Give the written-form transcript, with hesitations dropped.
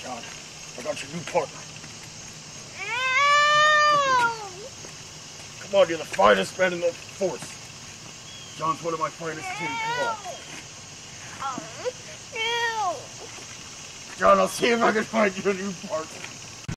John, I got your new partner. Come on, you're the finest man in the force. John's one of my finest too. Come on. John, I'll see if I can find you a new partner.